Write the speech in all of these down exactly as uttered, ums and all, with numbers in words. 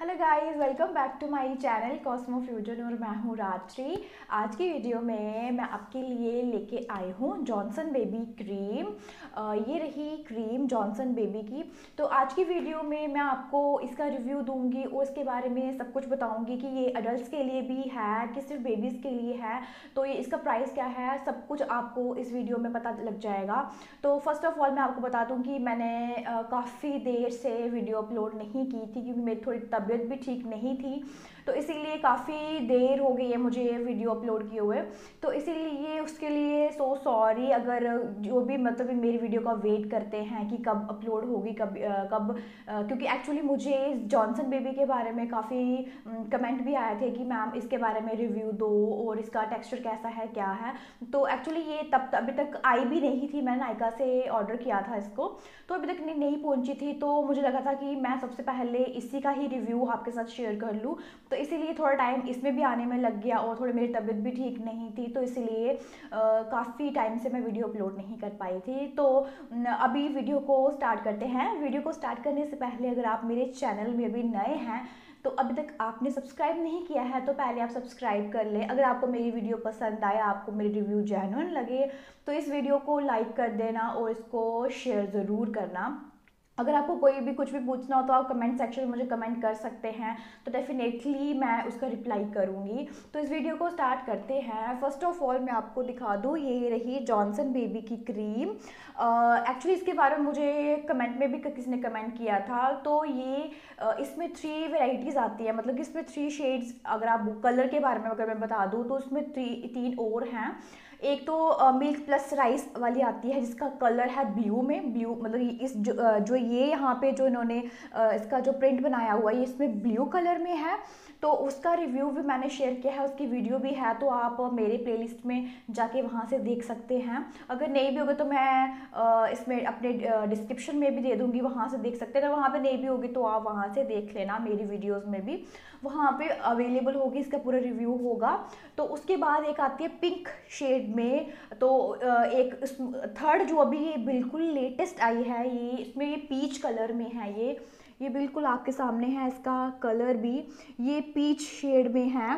Hello guys, welcome back to my channel Cosmo Fusion और मैं हूँ रात्रि। आज की वीडियो में मैं आपके लिए लेके आई हूँ जॉनसन बेबी क्रीम। आ, ये रही क्रीम जॉनसन बेबी की। तो आज की वीडियो में मैं आपको इसका रिव्यू दूंगी और इसके बारे में सब कुछ बताऊंगी कि ये अडल्ट के लिए भी है कि सिर्फ बेबीज़ के लिए है, तो ये इसका प्राइस क्या है, सब कुछ आपको इस वीडियो में पता लग जाएगा। तो फर्स्ट ऑफ ऑल मैं आपको बता दूँ कि मैंने काफ़ी देर से वीडियो अपलोड नहीं की थी क्योंकि मेरी थोड़ी तबीयत भी ठीक नहीं थी, तो इसीलिए काफ़ी देर हो गई है मुझे ये वीडियो अपलोड किए हुए। तो इसीलिए उसके लिए सो सॉरी अगर जो भी मतलब मेरी वीडियो का वेट करते हैं कि कब अपलोड होगी कब कब क्योंकि एक्चुअली मुझे जॉनसन बेबी के बारे में काफ़ी कमेंट भी आए थे कि मैम इसके बारे में रिव्यू दो और इसका टेक्सचर कैसा है क्या है। तो एक्चुअली ये तब अभी तक आई भी नहीं थी, मैंने नायका से ऑर्डर किया था इसको, तो अभी तक नहीं, नहीं पहुंची थी। तो मुझे लगा था कि मैं सबसे पहले इसी का ही रिव्यू आपके साथ शेयर कर लूँ, तो इसीलिए थोड़ा टाइम इसमें भी आने में लग गया और थोड़ी मेरी तबीयत भी ठीक नहीं थी, तो इसीलिए काफ़ी टाइम से मैं वीडियो अपलोड नहीं कर पाई थी। तो अभी वीडियो को स्टार्ट करते हैं। वीडियो को स्टार्ट करने से पहले अगर आप मेरे चैनल में अभी नए हैं तो अभी तक आपने सब्सक्राइब नहीं किया है तो पहले आप सब्सक्राइब कर लें। अगर आपको मेरी वीडियो पसंद आए, आपको मेरी रिव्यू जेन्युइन लगे तो इस वीडियो को लाइक कर देना और इसको शेयर ज़रूर करना। अगर आपको कोई भी कुछ भी पूछना हो तो आप कमेंट सेक्शन में मुझे कमेंट कर सकते हैं, तो डेफिनेटली मैं उसका रिप्लाई करूँगी। तो इस वीडियो को स्टार्ट करते हैं। फर्स्ट ऑफ ऑल मैं आपको दिखा दूँ, ये रही जॉनसन बेबी की क्रीम। एक्चुअली इसके बारे में मुझे कमेंट में भी किसी ने कमेंट किया था। तो ये uh, इसमें थ्री वेराइटीज़ आती है, मतलब कि इसमें थ्री शेड्स, अगर आप कलर के बारे में अगर मैं बता दूँ तो इसमें थ्री तीन और हैं। एक तो मिल्क प्लस राइस वाली आती है जिसका कलर है ब्लू में, ब्लू मतलब इस जो, जो ये यहाँ पे जो इन्होंने इसका जो प्रिंट बनाया हुआ है ये इसमें ब्लू कलर में है। तो उसका रिव्यू भी मैंने शेयर किया है, उसकी वीडियो भी है, तो आप मेरे प्लेलिस्ट में जाके वहाँ से देख सकते हैं। अगर नहीं भी होगा तो मैं इसमें अपने डिस्क्रिप्शन में भी दे दूँगी, वहाँ से देख सकते हैं। अगर वहाँ पे नहीं भी होगी तो आप वहाँ से देख लेना, मेरी वीडियोज़ में भी वहाँ पे अवेलेबल होगी, इसका पूरा रिव्यू होगा। तो उसके बाद एक आती है पिंक शेड में, तो एक थर्ड जो अभी ये बिल्कुल लेटेस्ट आई है, ये इसमें ये पीच कलर में है। ये ये बिल्कुल आपके सामने है, इसका कलर भी ये पीच शेड में है।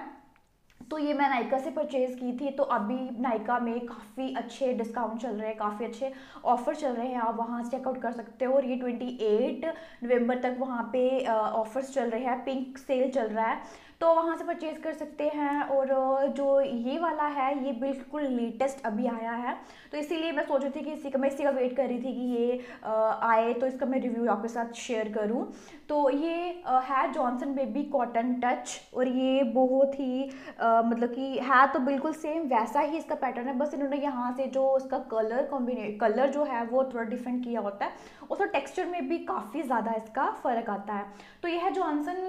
तो ये मैं नायका से परचेज़ की थी, तो अभी नायका में काफ़ी अच्छे डिस्काउंट चल रहे हैं, काफ़ी अच्छे ऑफर चल रहे हैं, आप वहाँ से चेकआउट कर सकते हो। और ये अट्ठाईस नवंबर तक वहाँ पे ऑफर्स चल रहे हैं, पिंक सेल चल रहा है, तो वहाँ से परचेज़ कर सकते हैं। और जो ये वाला है ये बिल्कुल लेटेस्ट अभी आया है, तो इसीलिए मैं सोच रही थी कि इसी का मैं इसी का वेट कर रही थी कि ये आए तो इसका मैं रिव्यू आपके साथ शेयर करूँ। तो ये है जॉनसन बेबी कॉटन टच, और ये बहुत ही आ, मतलब कि है तो बिल्कुल सेम वैसा ही इसका पैटर्न है, बस इन्होंने यहाँ से जो इसका कलर कॉम्बिने कलर जो है वो थोड़ा डिफरेंट किया होता है, और तो टेक्सचर में भी काफ़ी ज़्यादा इसका फ़र्क आता है। तो ये है Johnson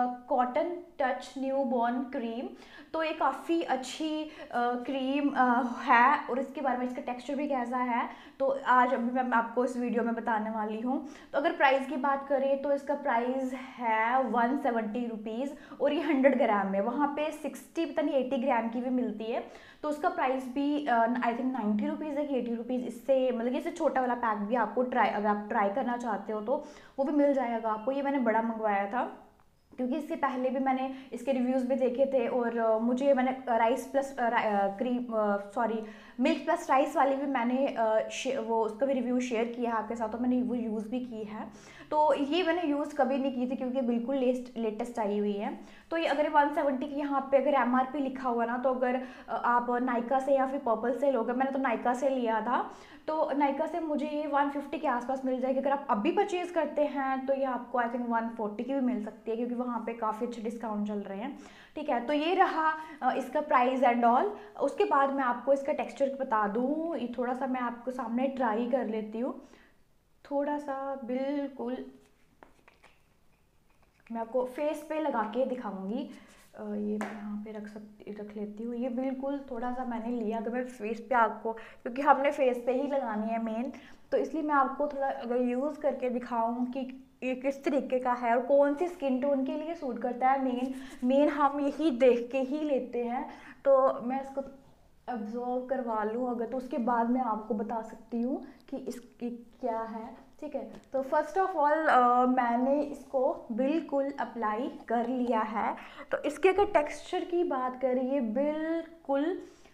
cotton touch newborn cream. तो ये काफ़ी अच्छी क्रीम है, और इसके बारे में इसका टेक्सचर भी कैसा है तो आज अभी मैं आपको इस वीडियो में बताने वाली हूँ। तो अगर प्राइस की बात करें तो इसका प्राइस है वन सेवेंटी रुपीज़, और ये हंड्रेड ग्राम में, वहाँ पे सिक्सटी पता नहीं एटी ग्राम की भी मिलती है, तो उसका प्राइस भी आई थिंक नाइन्टी रुपीज़ है कि एटी रुपीज़। इससे मतलब कि इससे छोटा वाला पैक भी आपको ट्राई अगर आप ट्राई करना चाहते हो तो वो भी मिल जाएगा आपको। ये मैंने बड़ा मंगवाया था क्योंकि इससे पहले भी मैंने इसके रिव्यूज़ भी देखे थे, और मुझे मैंने rice plus cream sorry milk plus rice वाली भी मैंने वो उसका भी रिव्यू शेयर किया है आपके साथ, तो मैंने वो यूज़ भी की है। तो ये मैंने यूज़ कभी नहीं की थी क्योंकि बिल्कुल लेस्ट लेटेस्ट आई हुई है। तो ये अगर वन सेवेंटी की यहाँ पे अगर एम आर पी लिखा हुआ ना, तो अगर आप नायका से या फिर पर्पल से लोगे, मैंने तो नायका से लिया था, तो नायका से मुझे ये वन फिफ्टी के आसपास मिल जाएगी। अगर आप अभी परचेज़ करते हैं तो ये आपको आई थिंक वन फोर्टी की भी मिल सकती है, क्योंकि वहाँ पे काफ़ी अच्छे डिस्काउंट चल रहे हैं। ठीक है, तो ये रहा इसका प्राइस एंड ऑल। उसके बाद मैं आपको इसका टेक्सचर बता दूँ, ये थोड़ा सा मैं आपको सामने ट्राई कर लेती हूँ, थोड़ा सा बिल्कुल मैं आपको फेस पे लगा के दिखाऊंगी। ये मैं यहाँ पे रख सकती रख लेती हूँ। ये बिल्कुल थोड़ा सा मैंने लिया, अगर मैं फेस पे आपको, क्योंकि हमने फेस पे ही लगानी है मेन, तो इसलिए मैं आपको थोड़ा अगर यूज़ करके दिखाऊँ कि ये किस तरीके का है और कौन सी स्किन टोन के लिए सूट करता है। मेन मेन हम यही देख के ही लेते हैं, तो मैं इसको ऑब्जर्व करवा लूँ अगर, तो उसके बाद मैं आपको बता सकती हूँ कि इसकी क्या है। ठीक है। तो फर्स्ट ऑफ ऑल मैंने इसको बिल्कुल अप्लाई कर लिया है। तो इसके अगर टेक्सचर की बात करिए, बिल्कुल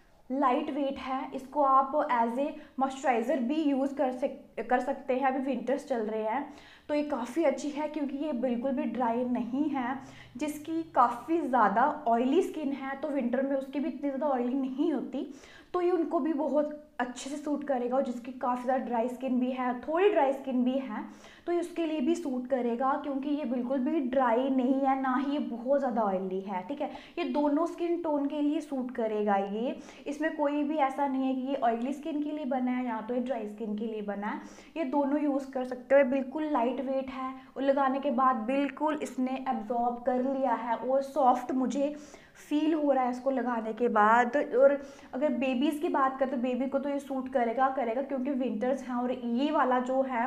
लाइट वेट है। इसको आप एज ए मॉइस्चराइज़र भी यूज़ कर सक कर सकते हैं। अभी विंटर्स चल रहे हैं तो ये काफ़ी अच्छी है, क्योंकि ये बिल्कुल भी ड्राई नहीं है। जिसकी काफ़ी ज़्यादा ऑयली स्किन है तो विंटर में उसकी भी इतनी ज़्यादा ऑयली नहीं होती, तो ये उनको भी बहुत अच्छे से सूट करेगा। और जिसकी काफ़ी ज़्यादा ड्राई स्किन भी है, थोड़ी ड्राई स्किन भी है, तो ये उसके लिए भी सूट करेगा, क्योंकि ये बिल्कुल भी ड्राई नहीं है, ना ही ये बहुत ज़्यादा ऑयली है। ठीक है, ये दोनों स्किन टोन के लिए सूट करेगा। ये इसमें कोई भी ऐसा नहीं है कि ये ऑयली स्किन के लिए बना है या तो ये ड्राई स्किन के लिए बना है। ये दोनों यूज़ कर सकते हो। बिल्कुल लाइट वेट है और लगाने के बाद बिल्कुल इसने एब्जॉर्ब कर लिया है और सॉफ्ट मुझे फील हो रहा है इसको लगाने के बाद। और अगर बेबीज़ की बात करें तो बेबी को तो ये सूट करेगा करेगा क्योंकि विंटर्स हैं। और ये वाला जो है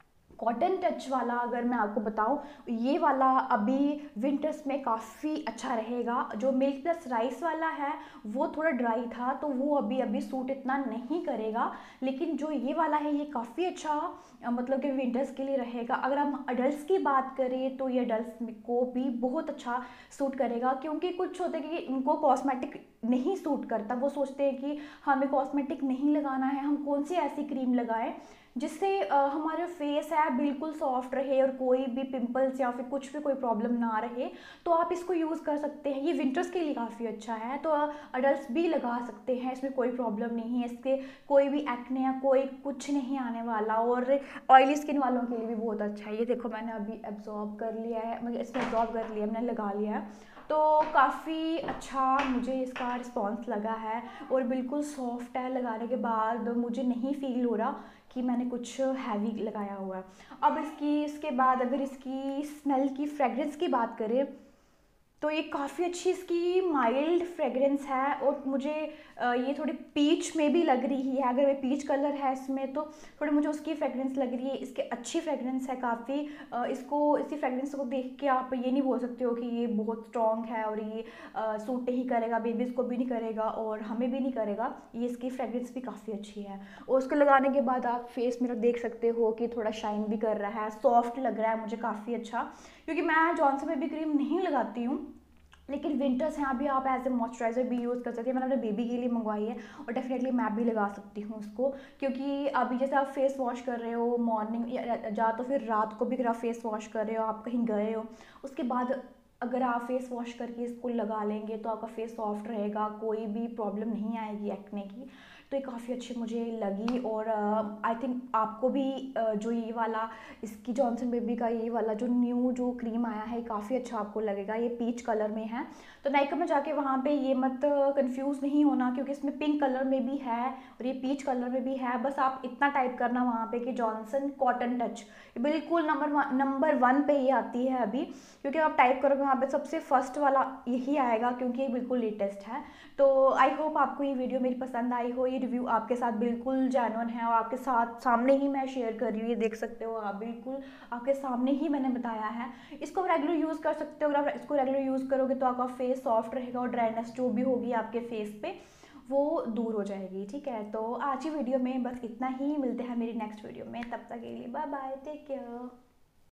कॉटन टच वाला, अगर मैं आपको बताऊं, ये वाला अभी विंटर्स में काफ़ी अच्छा रहेगा। जो मिल्क प्लस राइस वाला है वो थोड़ा ड्राई था, तो वो अभी अभी सूट इतना नहीं करेगा। लेकिन जो ये वाला है ये काफ़ी अच्छा मतलब कि विंटर्स के लिए रहेगा। अगर हम अडल्ट की बात करें तो ये अडल्ट को भी बहुत अच्छा सूट करेगा, क्योंकि कुछ होते हैं कि उनको कॉस्मेटिक नहीं सूट करता। वो सोचते हैं कि हमें कॉस्मेटिक नहीं लगाना है, हम कौन सी ऐसी क्रीम लगाएं जिससे हमारा फेस है बिल्कुल सॉफ्ट रहे और कोई भी पिंपल्स या फिर कुछ भी कोई प्रॉब्लम ना रहे। तो आप इसको यूज़ कर सकते हैं। ये विंटर्स के लिए काफ़ी अच्छा है, तो अडल्ट भी लगा सकते हैं, इसमें कोई प्रॉब्लम नहीं है। इसके कोई भी एक्ने या कोई कुछ नहीं आने वाला। और ऑयली स्किन वालों के लिए भी बहुत अच्छा है। ये देखो मैंने अभी एब्जॉर्ब कर लिया है, मतलब इसमें एब्जॉर्ब कर लिया, मैंने लगा लिया है, तो काफ़ी अच्छा मुझे इसका रिस्पॉन्स लगा है। और बिल्कुल सॉफ्ट है, लगाने के बाद मुझे नहीं फील हो रहा कि मैंने कुछ हैवी लगाया हुआ है। अब इसकी इसके बाद अगर इसकी स्मेल की फ्रेगरेंस की बात करें तो ये काफ़ी अच्छी इसकी माइल्ड फ्रेगरेंस है। और मुझे ये थोड़ी पीच में भी लग रही है। अगर ये पीच कलर है इसमें तो थोड़ी मुझे उसकी फ्रेगरेंस लग रही है। इसकी अच्छी फ्रेगरेंस है काफ़ी। इसको इसी फ्रेगरेंस को देख के आप ये नहीं बोल सकते हो कि ये बहुत स्ट्रॉन्ग है और ये सूट नहीं करेगा, बेबीज़ को भी नहीं करेगा और हमें भी नहीं करेगा। ये इसकी फ्रेगरेंस भी काफ़ी अच्छी है। और उसको लगाने के बाद आप फेस मेरा देख सकते हो कि थोड़ा शाइन भी कर रहा है, सॉफ्ट लग रहा है मुझे काफ़ी अच्छा। क्योंकि मैं जॉनसन बेबी क्रीम नहीं लगाती हूँ, लेकिन विंटर्स हैं, अभी आप एज ए मॉइस्चराइज़र भी यूज़ कर सकते हैं। मैंने अपने बेबी के लिए मंगवाई है और डेफिनेटली मैं भी लगा सकती हूँ उसको। क्योंकि अभी जैसे आप फेस वॉश कर रहे हो मॉर्निंग या तो फिर रात को भी अगर आप फेस वॉश कर रहे हो, आप कहीं गए हो, उसके बाद अगर आप फेस वॉश करके इसको लगा लेंगे तो आपका फेस सॉफ्ट रहेगा, कोई भी प्रॉब्लम नहीं आएगी एक्ने की। तो ये काफ़ी अच्छी मुझे लगी। और आई uh, थिंक आपको भी uh, जो ये वाला इसकी जॉनसन बेबी का ये वाला जो न्यू जो क्रीम आया है काफ़ी अच्छा आपको लगेगा। ये पीच कलर में है, तो नाइका में जाके वहाँ पे ये मत कंफ्यूज नहीं होना, क्योंकि इसमें पिंक कलर में भी है और ये पीच कलर में भी है। बस आप इतना टाइप करना वहाँ पे कि जॉनसन कॉटन टच, बिल्कुल नंबर वन नंबर वन पे ये आती है अभी, क्योंकि आप टाइप करोगे वहाँ पे सबसे फर्स्ट वाला यही आएगा, क्योंकि ये बिल्कुल लेटेस्ट है। तो आई होप आपको ये वीडियो मेरी पसंद आई हो। ये रिव्यू आपके साथ बिल्कुल जेन्युइन है और आपके साथ सामने ही मैं शेयर कर रही हूँ। ये देख सकते हो आप, बिल्कुल आपके सामने ही मैंने बताया है। इसको रेगुलर यूज़ कर सकते हो। अगर आप इसको रेगुलर यूज़ करोगे तो आपका फेस सॉफ्ट रहेगा और ड्राइनेस जो भी होगी आपके फेस पे वो दूर हो जाएगी। ठीक है, तो आज की वीडियो में बस इतना ही। मिलते हैं मेरी नेक्स्ट वीडियो में, तब तक के लिए बाय बाय, टेक केयर।